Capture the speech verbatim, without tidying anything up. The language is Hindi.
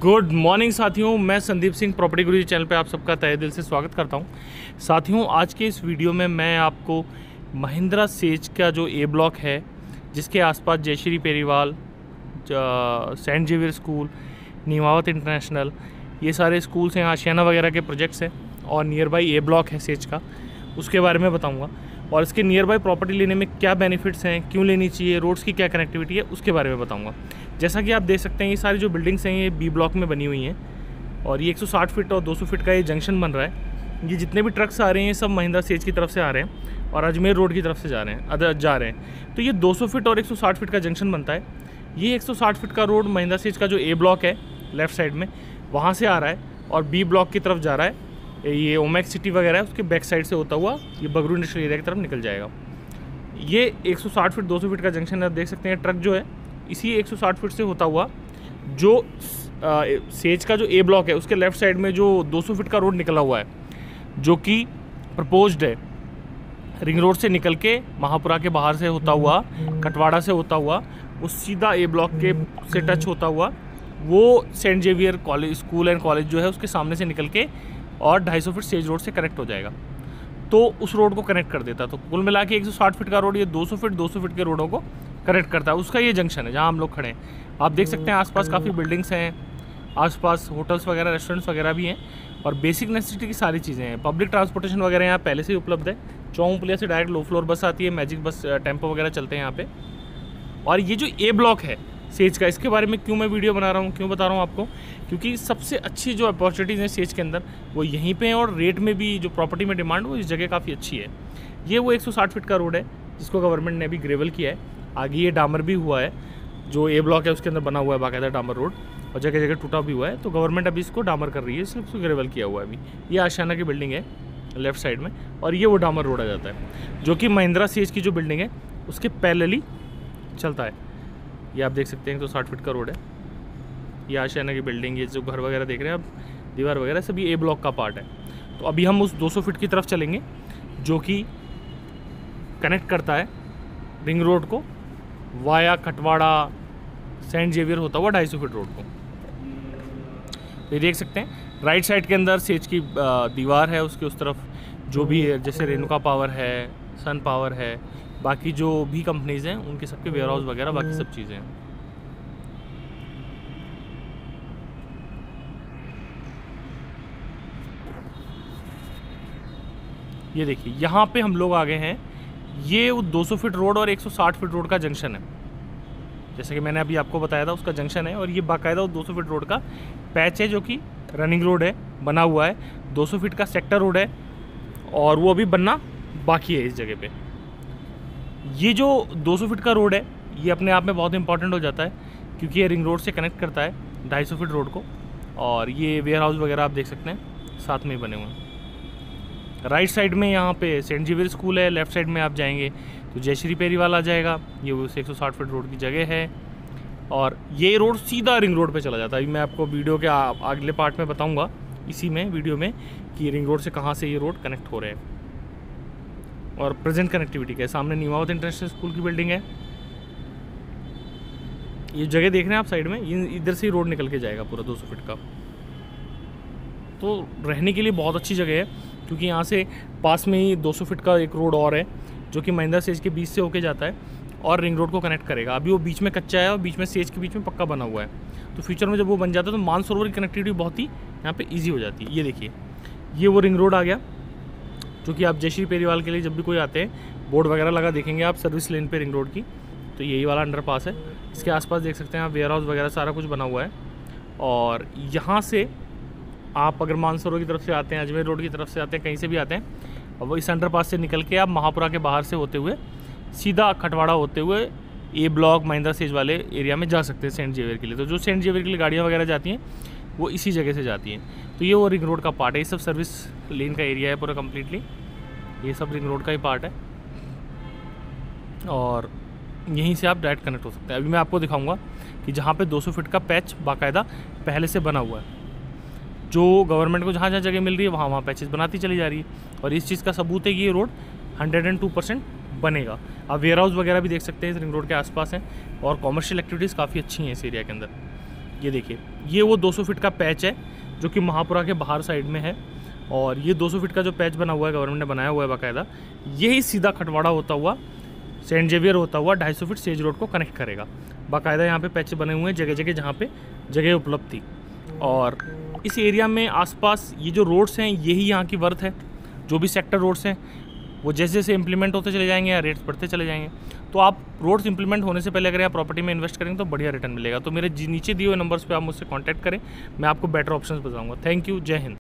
गुड मॉर्निंग साथियों, मैं संदीप सिंह प्रॉपर्टी गुरु चैनल पे आप सबका तहे दिल से स्वागत करता हूं। साथियों, आज के इस वीडियो में मैं आपको महिंद्रा सेज का जो ए ब्लॉक है, जिसके आसपास Jayshree Periwal, saint Xavier school, Neemawat international, ये सारे स्कूल्स हैं, आशियाना वगैरह के प्रोजेक्ट्स हैं और नियर बाई ए ब्लॉक है सेज का, उसके बारे में बताऊँगा। और इसके नियर बाई प्रॉपर्टी लेने में क्या बेनिफिट्स हैं, क्यों लेनी चाहिए, रोड्स की क्या कनेक्टिविटी है, उसके बारे में बताऊँगा। जैसा कि आप देख सकते हैं, ये सारी जो बिल्डिंग्स हैं ये बी ब्लॉक में बनी हुई हैं और ये एक सौ साठ फीट और दो सौ फीट का ये जंक्शन बन रहा है। ये जितने भी ट्रक्स आ रहे हैं सब महिंद्रा सेज की तरफ से आ रहे हैं और अजमेर रोड की तरफ से जा रहे हैं अदर जा रहे हैं। तो ये दो सौ फीट और एक सौ साठ फीट का जंक्शन बनता है। ये एक सौ साठ फीट का रोड महिंद्रा सेज का जो ए ब्लॉक है लेफ्ट साइड में, वहाँ से आ रहा है और बी ब्लॉक की तरफ जा रहा है। ये ओमैक्स सिटी वगैरह है, उसके बैक साइड से होता हुआ ये बगरू इंडस्ट्रियल एरिया की तरफ निकल जाएगा। ये एक सौ साठ फीट दो सौ फीट का जंक्शन है। देख सकते हैं ट्रक जो है इसी एक सौ साठ फीट से होता हुआ जो आ, सेज का जो ए ब्लॉक है उसके लेफ़्ट साइड में जो दो सौ फीट का रोड निकला हुआ है, जो कि प्रपोज्ड है, रिंग रोड से निकल के महापुरा के बाहर से होता हुआ, कटवाड़ा से होता हुआ, वो सीधा ए ब्लॉक के से टच होता हुआ वो saint Xavier college school and college जो है उसके सामने से निकल के और ढाई सौ फीट सेज रोड से कनेक्ट हो जाएगा। तो उस रोड को कनेक्ट कर देता। तो कुल मिला के एक सौ साठ फीट का रोड ये दो सौ फीट दो सौ फीट के रोडों को कनेक्ट करता है। उसका ये जंक्शन है जहाँ हम लोग खड़े हैं। आप देख सकते हैं आसपास काफ़ी बिल्डिंग्स हैं, आसपास होटल्स वगैरह, रेस्टोरेंट्स वगैरह भी हैं और बेसिक नेसेसिटी की सारी चीज़ें हैं। पब्लिक ट्रांसपोर्टेशन वगैरह यहाँ पहले से ही उपलब्ध है। चौंग पुलिया से डायरेक्ट लो फ्लोर बस आती है, मैजिक बस, टेम्पो वगैरह चलते हैं यहाँ पे। और ये जो ए ब्लॉक है सेज का, इसके बारे में क्यों मैं वीडियो बना रहा हूँ, क्यों बता रहा हूँ आपको, क्योंकि सबसे अच्छी जो अपॉर्चुनिटीज़ हैं सेज के अंदर वो यहीं पे हैं और रेट में भी जो प्रॉपर्टी में डिमांड वो इस जगह काफ़ी अच्छी है। ये वो एक सौ साठ फीट का रोड है जिसको गवर्नमेंट ने अभी ग्रेवल किया है। आगे ये डामर भी हुआ है, जो ए ब्लॉक है उसके अंदर बना हुआ है बाकायदा डामर रोड, और जगह जगह टूटा भी हुआ है। तो गवर्नमेंट अभी इसको डामर कर रही है, इसलिए उसको ग्रेवल किया हुआ है अभी। ये आशियाना की बिल्डिंग है लेफ्ट साइड में और ये वो डामर रोड आ जाता है जो कि महिंद्रा सेज की जो बिल्डिंग है उसके पैरेलली चलता है। ये आप देख सकते हैं एक सौ साठ फीट का रोड है। ये आशियाना की बिल्डिंग, ये जो घर वगैरह देख रहे हैं आप, दीवार वगैरह, सभी ए ब्लॉक का पार्ट है। तो अभी हम उस दो सौ फीट की तरफ चलेंगे जो कि कनेक्ट करता है रिंग रोड को वाया कटवाड़ा सेंट जेवियर होता हुआ ढाई सौ फीट रोड को। तो ये देख सकते हैं राइट साइड के अंदर सेज की दीवार है, उसके उस तरफ जो भी है, जैसे रेणुका पावर है, सन पावर है, बाकी जो भी कंपनीज़ हैं उनके सबके वेयर हाउस वगैरह बाकी सब चीज़ें हैं। ये देखिए यहाँ पे हम लोग आ गए हैं। ये वो दो सौ फीट रोड और एक सौ साठ फीट रोड का जंक्शन है, जैसे कि मैंने अभी आपको बताया था उसका जंक्शन है। और ये बाकायदा दो सौ फीट रोड का पैच है जो कि रनिंग रोड है, बना हुआ है। दो सौ फीट का सेक्टर रोड है और वो अभी बनना बाकी है इस जगह पे। ये जो दो सौ फीट का रोड है ये अपने आप में बहुत इंपॉर्टेंट हो जाता है क्योंकि ये रिंग रोड से कनेक्ट करता है ढाई सौ फीट रोड को। और ये वेयर हाउस वगैरह आप देख सकते हैं साथ में ही बने हुए हैं। राइट साइड में यहाँ पे सेंट जेवियर स्कूल है, लेफ्ट साइड में आप जाएंगे तो जयश्री पेरीवाल आ जाएगा। ये उस एक सौ साठ फीट रोड की जगह है और ये रोड सीधा रिंग रोड पे चला जाता है। अभी मैं आपको वीडियो के अगले पार्ट में बताऊंगा, इसी में वीडियो में, कि रिंग रोड से कहाँ से ये रोड कनेक्ट हो रहे हैं और प्रेजेंट कनेक्टिविटी का। सामने नीमावत इंटरनेशनल स्कूल की बिल्डिंग है। ये जगह देख रहे हैं आप साइड में, ये इधर से ही रोड निकल के जाएगा पूरा दो सौ फीट का। तो रहने के लिए बहुत अच्छी जगह है क्योंकि यहाँ से पास में ही दो सौ फीट का एक रोड और है जो कि महिंद्रा सेज के बीच से होके जाता है और रिंग रोड को कनेक्ट करेगा। अभी वो बीच में कच्चा है और बीच में सेज के बीच में पक्का बना हुआ है। तो फ्यूचर में जब वो बन जाता है तो मानसरोवर की कनेक्टिविटी बहुत ही यहाँ पे ईजी हो जाती है। ये देखिए ये वो रिंग रोड आ गया जो कि आप जयश्री पेरीवाल के लिए जब भी कोई आते हैं बोर्ड वगैरह लगा देखेंगे आप सर्विस लेन पे रिंग रोड की, तो यही वाला अंडरपास है। इसके आसपास देख सकते हैं आप वेयर हाउस वगैरह सारा कुछ बना हुआ है। और यहाँ से आप अगर मानसरोवर की तरफ से आते हैं, अजमेर रोड की तरफ से आते हैं, कहीं से भी आते हैं, और वो इस अंडरपास से निकल के आप महापुरा के बाहर से होते हुए सीधा खटवाड़ा होते हुए ए ब्लॉक महिंद्रा सेज वाले एरिया में जा सकते हैं सेंट जेवियर के लिए। तो जो सेंट जेवियर के लिए गाड़ियाँ वगैरह जाती हैं वो इसी जगह से जाती हैं। तो ये वो रिंग रोड का पार्ट है। ये सब सर्विस लेन का एरिया है पूरा कम्प्लीटली, ये सब रिंग रोड का ही पार्ट है और यहीं से आप डायरेक्ट कनेक्ट हो सकते हैं। अभी मैं आपको दिखाऊंगा कि जहाँ पे दो सौ फीट का पैच बाकायदा पहले से बना हुआ है, जो गवर्नमेंट को जहाँ जहाँ जगह मिल रही है वहाँ वहाँ पैचेस बनाती चली जा रही है। और इस चीज़ का सबूत है कि ये road hundred and two percent बनेगा। आप वेयर हाउस वगैरह भी देख सकते हैं इस रिंग रोड के आसपास हैं और कॉमर्शियल एक्टिविटीज़ काफ़ी अच्छी हैं इस एरिया के अंदर। ये देखिए, ये वो दो सौ फीट का पैच है जो कि महापुरा के बाहर साइड में है। और ये दो सौ फीट का जो पैच बना हुआ है, गवर्नमेंट ने बनाया हुआ है बाकायदा, यही सीधा खटवाड़ा होता हुआ सेंट जेवियर होता हुआ ढाई सौ फीट सेज रोड को कनेक्ट करेगा। बाकायदा यहाँ पे पैच बने हुए हैं जगह जगह जहाँ पे जगह उपलब्ध थी। और इस एरिया में आसपास ये जो रोड्स हैं यही यहाँ की वर्थ है। जो भी सेक्टर रोड्स हैं वो जैसे जैसे इंप्लीमेंट होते चले जाएंगे या रेट्स बढ़ते चले जाएंगे। तो आप रोड्स इंप्लीमेंट होने से पहले अगर आप प्रॉपर्टी में इन्वेस्ट करेंगे तो बढ़िया रिटर्न मिलेगा। तो मेरे नीचे दिए हुए नंबर्स पे आप मुझसे कांटेक्ट करें, मैं आपको बेटर ऑप्शंस बताऊंगा। थैंक यू, जय हिंद।